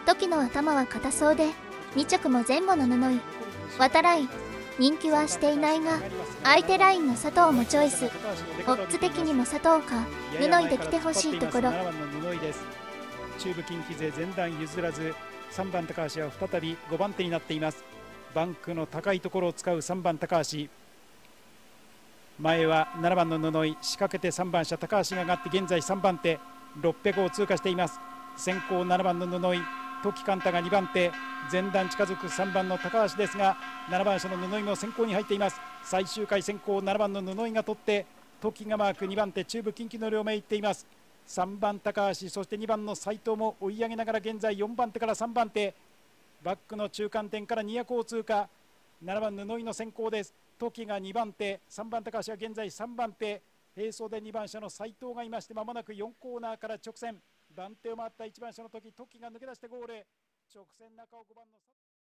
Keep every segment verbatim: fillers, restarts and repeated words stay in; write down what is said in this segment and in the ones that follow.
時の頭は硬そうでに着も前後の布井。渡来人気はしていないが相手ラインの佐藤もチョイス。オッズ的にも佐藤か布井で来てほしいところ。 ななばんの布井です。中部近畿勢前段譲らず、さんばん高橋は再びごばん手になっています。バンクの高いところを使うさんばん高橋。前はななばんの布井、仕掛けてさんばん車高橋が上がって現在さんばん手、ろっぴゃくを通過しています。先行ななばんの布井、時貫太がにばん手、前段近づくさんばんの高橋ですが、ななばん車の布井も先行に入っています。最終回先行ななばんの布井が取って時がマークにばん手、中部近畿の両名行っています。さんばん高橋、そしてにばんの斉藤も追い上げながら現在よんばん手からさんばん手、バックの中間点からにひゃくを通過。ななばん布井の先行です。時がにばん手、さんばん高橋は現在さんばん手、並走でにばん車の斉藤がいまして、まもなくよんコーナーから直線、番手を回ったいちばん車の時、時が抜け出してゴール、直線中をごばんの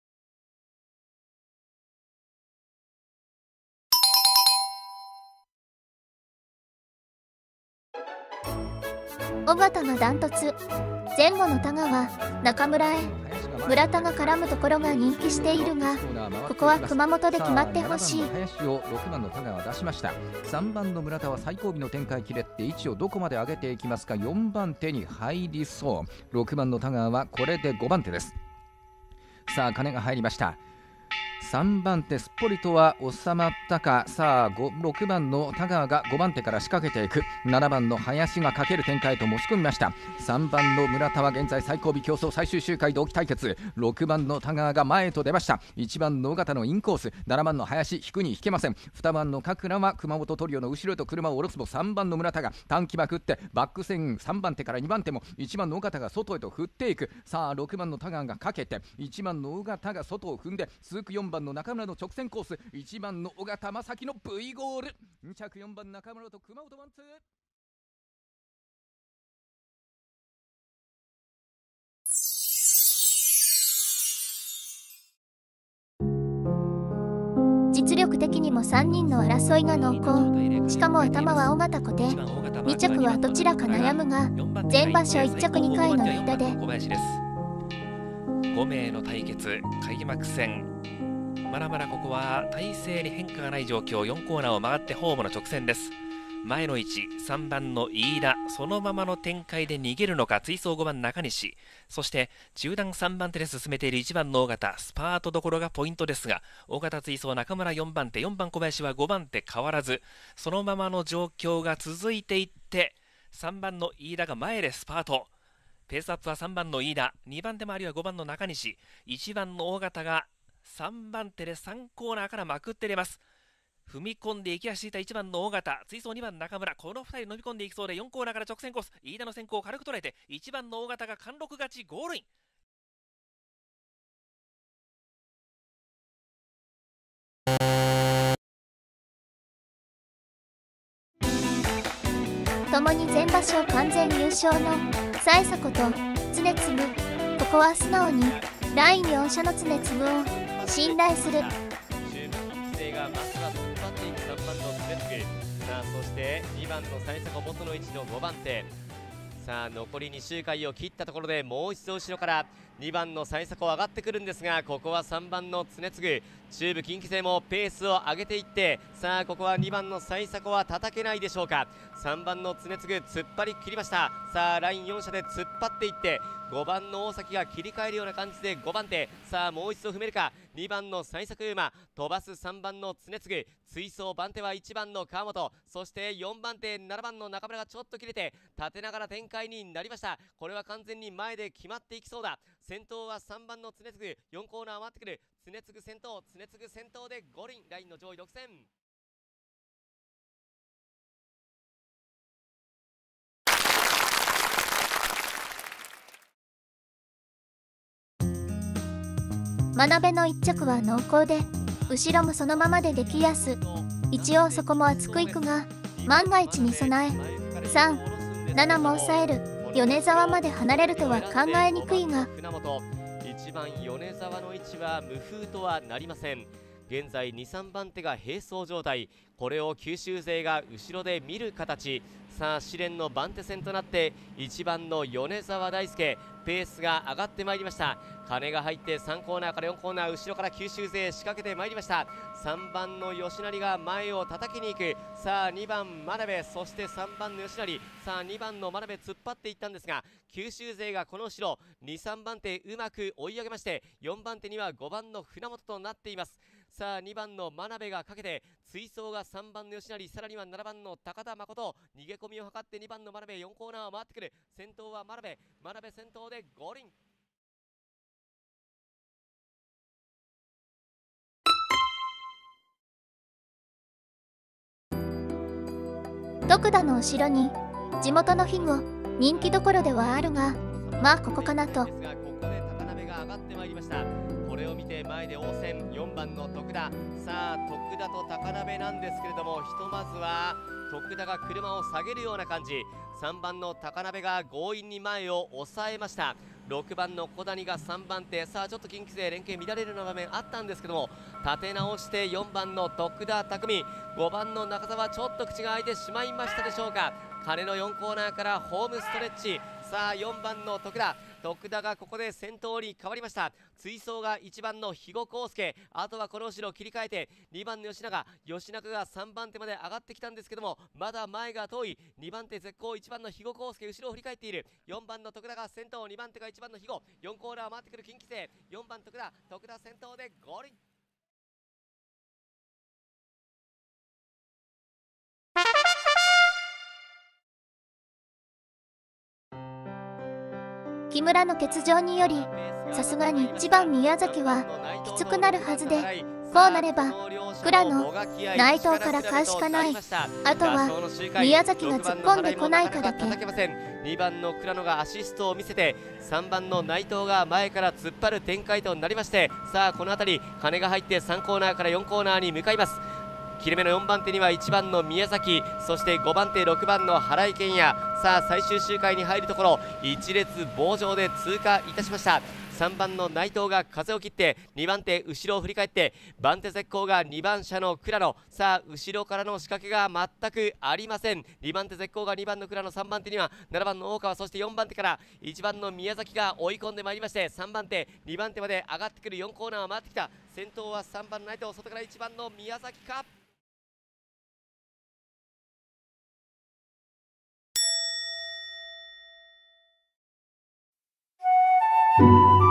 尾形がダントツ。前後の田川中村へ村田が絡むところが人気しているが、ここは熊本で決まってほしい。 林をろくばんの田川出しました。さんばんの村田は最後尾の展開切れって位置をどこまで上げていきますか。よんばん手に入りそう。ろくばんの田川はこれでごばん手です。さあ金が入りました。さんばん手すっぽりとは収まったか。さあろくばんの田川がごばん手から仕掛けていく。ななばんの林がかける展開と持ち込みました。さんばんの村田は現在最後尾競争最終周回同期対決。ろくばんの田川が前へと出ました。いちばんの尾形のインコース、ななばんの林引くに引けません。にばんの角倉は熊本トリオの後ろへと車を下ろすも、さんばんの村田が短期まくってバック線さんばん手からにばん手もいちばんの尾形が外へと振っていく。さあろくばんの田川がかけていちばんの尾形が外を踏んで、続くよんばんの中村の直線コース、いちばんの尾形正樹の V ゴール。に着よんばん中村と熊本ワンツー。実力的にもさんにんの争いが濃厚。しかも頭は尾形固定。に着はどちらか悩むが、前場所いっ着にかいの間でご名の対決開幕戦。まだまだここは体勢に変化がない状況。よんコーナーを回ってホームの直線です。前の位置さんばんの飯田、そのままの展開で逃げるのか。追走ごばん中西、そして中段さんばん手で進めているいちばんの尾形、スパートどころがポイントですが、尾形追走中村よんばん手、よんばん小林はごばん手変わらず、そのままの状況が続いていって、さんばんの飯田が前でスパート。ペースアップはさんばんの飯田、にばん手周りはごばんの中西、いちばんの尾形がさんばん手でさんコーナーからまくって出ます。踏み込んでいきやしていたいちばんの尾形、追走にばん中村、このふたり飲み込んでいきそうで、よんコーナーから直線コース、飯田の先行を軽く捉えていちばんの尾形が貫禄勝ちゴールイン。 共に前場所完全優勝のサエサこと常次。ここは素直にラインよん車の常次を信頼する。 がまずは突っ張っていくさんばんの常次。さあそしてにばんのサエサコ元の位置のごばん手。さあ残りに周回を切ったところでもう一度後ろからにばんのサエサコ上がってくるんですが、ここはさんばんの常次。中部近畿勢もペースを上げていって、さあここはにばんのサエサコは叩けないでしょうか。さんばんの常次突っ張り切りました。さあラインよん車で突っ張っていってごばんの大崎が切り替えるような感じでごばん手。さあもう一度踏めるか。にばんのサイサクウマ飛ばすさんばんの常次。追走番手はいちばんの川本、そしてよんばん手ななばんの中村がちょっと切れて立てながら展開になりました。これは完全に前で決まっていきそうだ。先頭はさんばんの常次、よんコーナー回ってくる。常次先頭、常次先頭で五輪ラインの上位独占。 真鍋のいっ着は濃厚で後ろもそのままでできやす。一応そこも厚くいくが万が一に備えさん、ななも抑える。米沢まで離れるとは考えにくいが船本いちばん米沢の位置は無風とはなりません。 現在に、さんばん手が並走状態、これを九州勢が後ろで見る形。さあ試練の番手戦となっていちばんの米澤大輔、ペースが上がってまいりました。金が入ってさんコーナーからよんコーナー、後ろから九州勢仕掛けてまいりました。さんばんの吉成が前を叩きに行く。さあにばん真鍋、そしてさんばんの吉成、さあにばんの真鍋突っ張っていったんですが、九州勢がこの後ろに、さんばん手うまく追い上げまして、よんばん手にはごばんの船本となっています。さあにばんの真鍋がかけて、追走がさんばんの吉成、さらにはななばんの高田誠、逃げ込みを図ってにばんの真鍋、よんコーナーを回ってくる。先頭は真鍋、真鍋先頭で五輪。 徳田の後ろに地元の肥後、人気どころではあるが、まあここかなと。 ですがここで高鍋が上がってまいりました。これを見て前で応戦、よんばんの徳田。さあ徳田と高鍋なんですけれども、ひとまずは徳田が車を下げるような感じ。さんばんの高鍋が強引に前を抑えました。ろくばんの小谷がさんばん手、さあちょっと近畿勢連携乱れるような場面あったんですけども、立て直してよんばんの徳田匠、ごばんの中澤、ちょっと口が開いてしまいましたでしょうか。鐘のよんコーナーからホームストレッチ。さあよんばんの徳田、徳田がここで先頭に変わりました。追走がいちばんの肥後康介、あとはこの後ろ切り替えてにばんの吉永、吉永がさんばん手まで上がってきたんですけども、まだ前が遠い。にばん手絶好、いちばんの肥後康介後ろを振り返っている。よんばんの徳田が先頭、にばん手がいちばんの肥後、よんコーナー回ってくる近畿勢、よんばん徳田、徳田先頭でゴールイン。 木村の欠場により、さすがにいちばん宮崎はきつくなるはずで、こうなれば倉野、内藤から買うしかない。あとは宮崎が突っ込んでこないかだけ。 にばんの倉野がアシストを見せて、さんばんの内藤が前から突っ張る展開となりまして、さあこの辺り金が入ってさんコーナーからよんコーナーに向かいます。切れ目のよんばん手にはいちばんの宮崎、そしてごばん手ろくばんの原井健也。さあ最終周回に入るところ、一列棒状で通過いたしました。さんばんの内藤が風を切ってにばん手後ろを振り返って、番手絶好がにばん車の倉野。さあ後ろからの仕掛けが全くありません。にばん手絶好がにばんの倉野、さんばん手にはななばんの大川、そしてよんばん手からいちばんの宮崎が追い込んでまいりまして、さんばん手にばん手まで上がってくる。よんコーナーを回ってきた。先頭はさんばんの内藤、外からいちばんの宮崎か。 うん。